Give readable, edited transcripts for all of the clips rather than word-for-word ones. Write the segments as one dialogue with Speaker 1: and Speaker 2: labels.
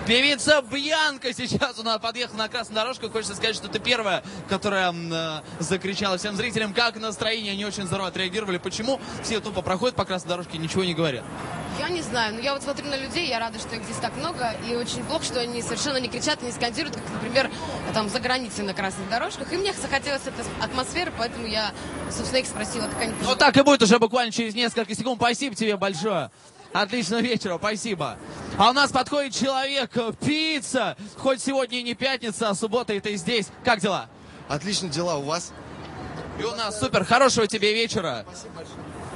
Speaker 1: Певица Бьянка сейчас у нас подъехала на красную дорожку. Хочется сказать, что ты первая, которая закричала всем зрителям, как настроение. Они очень здорово отреагировали. Почему все тупо проходят по красной дорожке и ничего не говорят?
Speaker 2: Я не знаю, но я вот смотрю на людей, я рада, что их здесь так много, и очень плохо, что они совершенно не кричат, не скандируют, как, например, там за границей на красных дорожках. И мне захотелось этой атмосферы, поэтому я, собственно, их спросила, как они...
Speaker 1: Вот так и будет уже буквально через несколько секунд. Спасибо тебе большое. Отличного вечера, спасибо. А у нас подходит человек, певица. Хоть сегодня и не пятница, а суббота, и ты здесь. Как дела?
Speaker 3: Отлично, дела у вас?
Speaker 1: И у нас супер. Хорошего тебе вечера.
Speaker 3: Спасибо большое.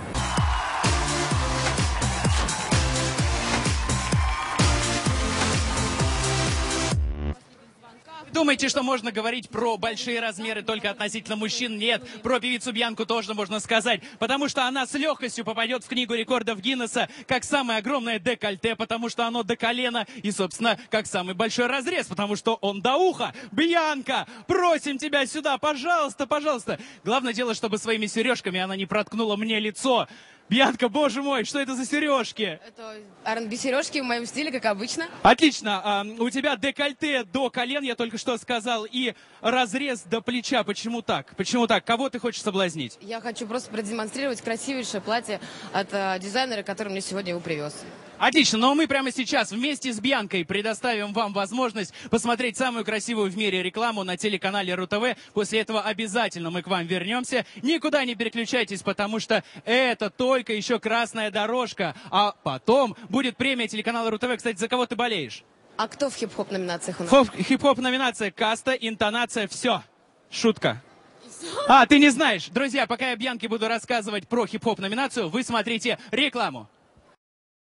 Speaker 4: Думаете, что можно говорить про большие размеры только относительно мужчин? Нет, про певицу Бьянку тоже можно сказать, потому что она с легкостью попадет в книгу рекордов Гиннесса как самое огромное декольте, потому что оно до колена, и, собственно, как самый большой разрез, потому что он до уха. Бьянка, просим тебя сюда, пожалуйста, пожалуйста. Главное дело, чтобы своими сережками она не проткнула мне лицо. Бьянка, боже мой, что это за сережки?
Speaker 2: Это R&B сережки в моем стиле, как обычно.
Speaker 4: Отлично. У тебя декольте до колен, я только что сказал, и разрез до плеча. Почему так? Почему так? Кого ты хочешь соблазнить?
Speaker 2: Я хочу просто продемонстрировать красивейшее платье от дизайнера, который мне сегодня его привез.
Speaker 4: Отлично, но мы прямо сейчас вместе с Бьянкой предоставим вам возможность посмотреть самую красивую в мире рекламу на телеканале РУ-ТВ. После этого обязательно мы к вам вернемся. Никуда не переключайтесь, потому что это только еще красная дорожка. А потом будет премия телеканала РУ-ТВ. Кстати, за кого ты болеешь?
Speaker 2: А кто в хип-хоп номинациях у нас?
Speaker 4: Хип-хоп номинация, каста, интонация, все. Шутка. А, ты не знаешь. Друзья, пока я Бьянке буду рассказывать про хип-хоп номинацию, вы смотрите рекламу.